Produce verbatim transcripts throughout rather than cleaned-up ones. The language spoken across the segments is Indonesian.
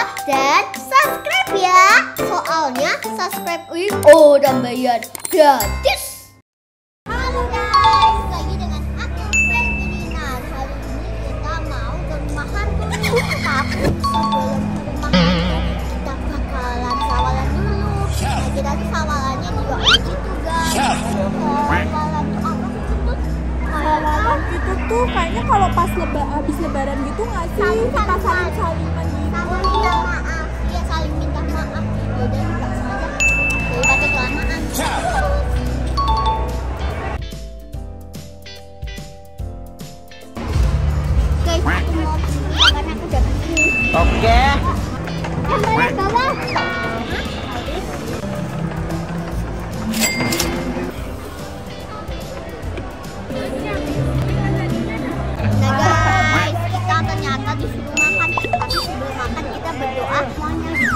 dan subscribe ya. Soalnya subscribe ini udah bayar gratis. Halo guys, lagi dengan aku Febrina. Kali ini kita mau ke rumah hantu. Tapi sebelum ke rumah hantu kita bakalan sawalan dulu. Nah kita tuh sawalannya di doa gitu guys. Sawalan tuh apa sih itu? Sawalan itu tuh kayaknya kalau pas leba, habis lebaran gitu nggak sih? Kita saling saliman gitu. Saling minta maaf, ya saling minta maaf. Yaudah nggak sengaja daripada kelamaan. Guys, aku mau karena aku udah begini. Oke. Kamera bawah. Nah guys, kita ternyata disuruh makan. Tapi sebelum makan kita berdoa semuanya gitu.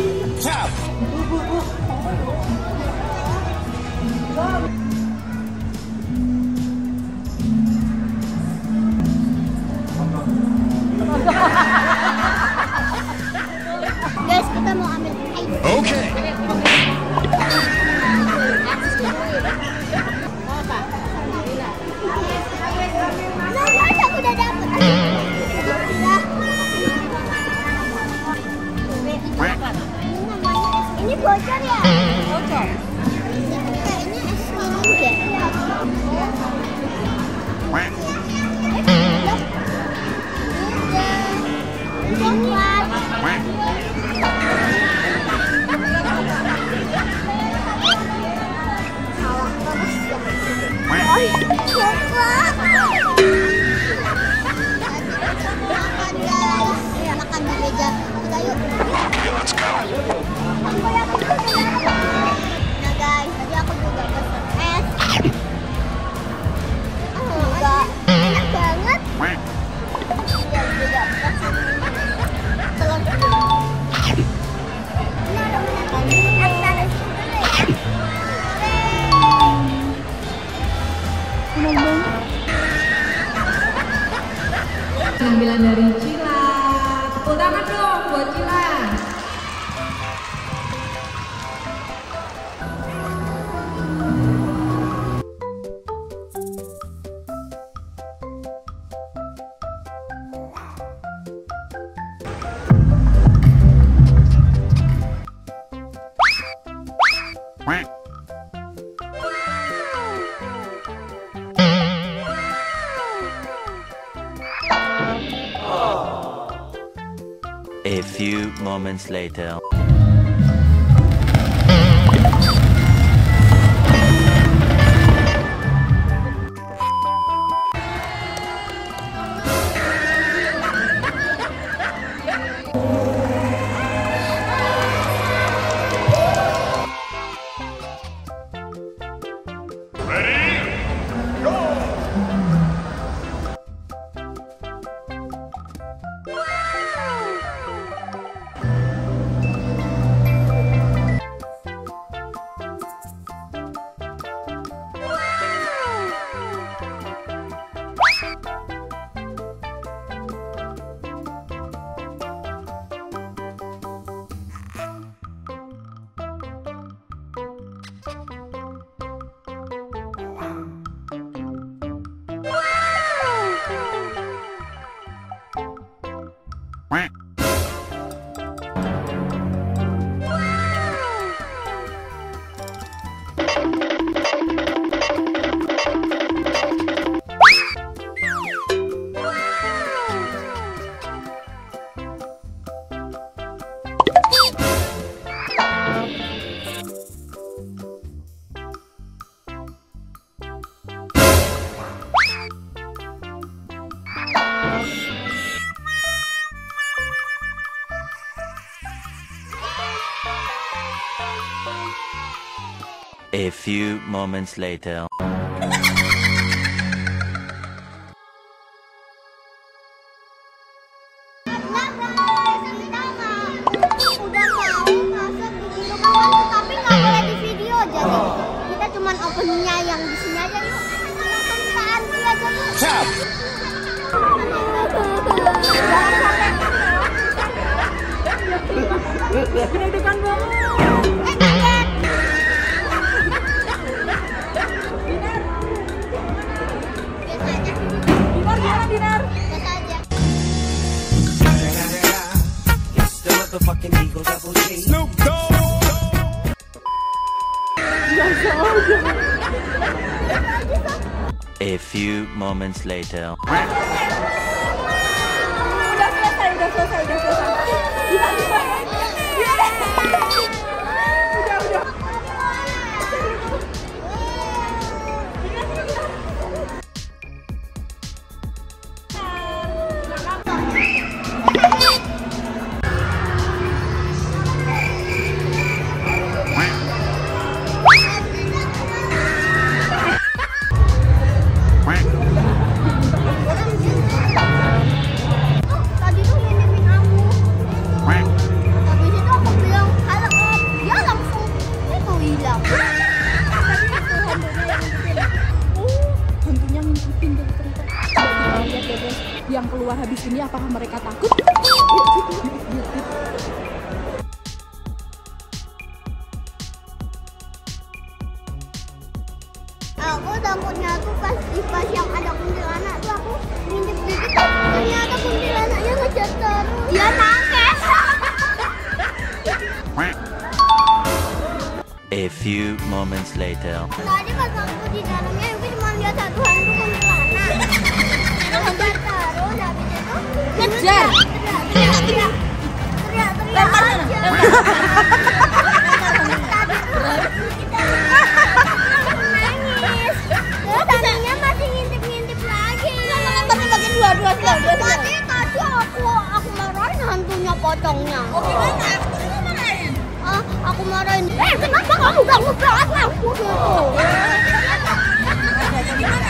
Guys, kita mau ambil air. Oke. Nah guys, aku udah dapet. Alhamdulillah. Ini bocor ya? Bocor. Ini kayaknya es minum deh. Makan di meja kita yuk. Nah guys, tadi aku juga pesen es. Enggak enak banget. Dan juga pesen telur dulu. Ini ada mana? Pengambilan dari Cila. Tepuk tangan dong buat Cila. A few moments later. A few moments later. Openingnya yang di sini aja yuk. Kita antri aja yuk. Siap. Jangan sampai Deg-degan banget. Dinar, gimana Dinar? A few moments later. Udah selesai, udah selesai, udah selesai. Gila, gila. Udah, udah. Tadi tuh ngirimin aku. Habis itu aku bilang, halo om. Dia langsung itu hilang. Oh, hantunya ngintipin dari cerita. Kita lihat ya guys, yang keluar habis ini apakah mereka takut? Aku takutnya tuh pas di pas yang ada kuntilanak tuh aku ngintip dikit ternyata kuntilanaknya ngejar terus. Dia nangkes. A few moments later. Tadi pas aku di dalamnya Yuki cuma lihat satu hantu kuntilanak. Dia ngejar terus habis itu Ngejar? teriak teriak teriak teriak aja. Nangis. Terus tadinya masih ngintip-ngintip lagi. Tapi bagian dua-dua dua-dua. Tadi tadi aku aku marahin hantunya pocongnya. Oh gimana? Aku marahin. Ah, aku marahin. Eh, kenapa kamu ganggu berat aku gitu? Gimana?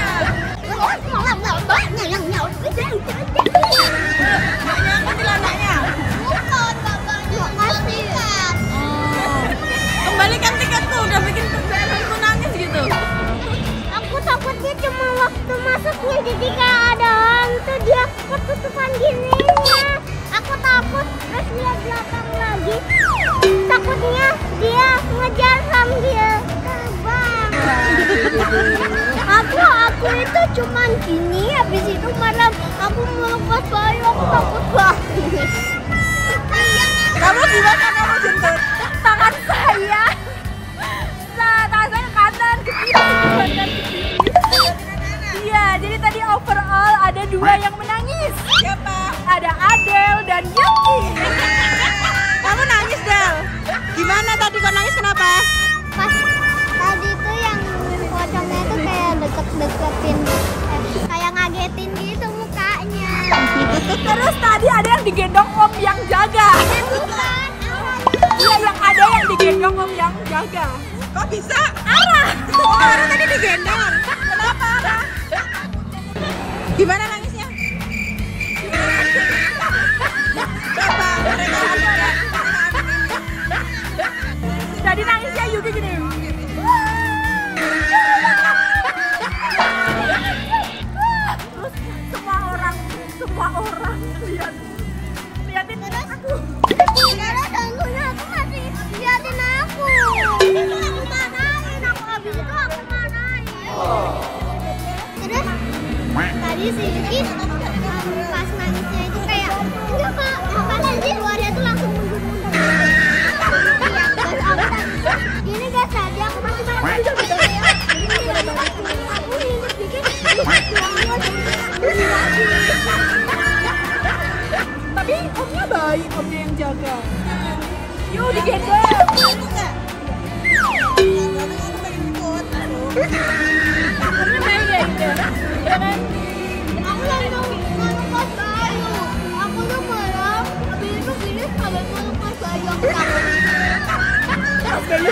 Banyak kuntilanaknya. Bukan, bapaknya kasihan. Kembalikan tiket tuh, udah bikin hantu nangis gitu. Aku takutnya cuma waktu masuknya jadi kayak ada hantu dia ketutupan gininya. Aku takut terus lihat belakang lagi. Takutnya dia ngejar sambil terbang. Aku aku itu cuman gini habis itu malam aku melepas bayi aku takut banget. Kamu gimana kamu jentut? Tangan saya. Nah, tangan saya ke kanan, ke kiri, ke kanan, ke kiri. Iya, jadi tadi overall ada dua yang menangis. Siapa? Ada Adel dan Yuki. Kamu nangis, Del? Gimana tadi kok nangis kenapa? Pas tadi tuh yang pocongnya tuh kayak deket-deketin eh, kayak ngagetin gitu mukanya. Terus tadi ada yang digendong om yang jaga. Bukan, Iya, yang ada yang digendong om yang jaga. Kok bisa? Arah. Oh, Arah tadi digendong. Kenapa Arah? Gimana nangisnya? Coba mereka ada. Tadi nangisnya Yuki gini. Terus semua orang, semua orang lihat, liatin aku. karena hantunya aku masih liatin aku. Itu aku marahin, aku habis itu aku marahin. Terus tadi si Yuki um, pas nangisnya itu kayak enggak kak, apa nanti keluarnya tuh langsung mundur-mundur. Iya, terus aku tadi gini guys, tadi aku masih marahin. Aku ngintip dikit, Tapi omnya baik, omnya yang jaga. Yuk digendong. Omnya baik ya itu, ya kan? aku langsung melepas bayu. Aku tuh marah, habis itu gini sampai melepas bayu aku takut. Mas Bayu.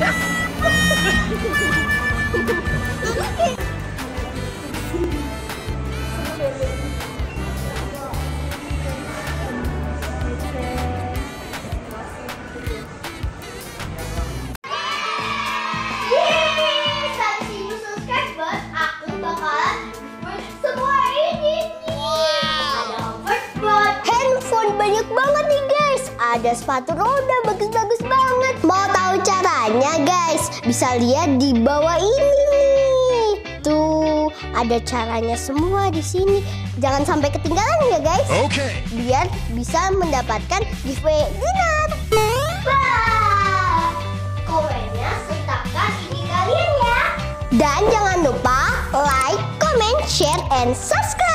Yeay, saat ini subscribers, aku bakalan beli semua ini nih. Ada first blood, handphone banyak banget nih guys. guys, ada sepatu roda bagus-bagus banget. Mau tahu caranya guys? Bisa lihat di bawah ini nih. Tuh, ada caranya semua di sini. Jangan sampai ketinggalan ya guys. Oke. Okay. Biar bisa mendapatkan giveaway dinar. Wah, komennya sertakan ini kalian ya. Dan jangan lupa like, comment, share, and subscribe.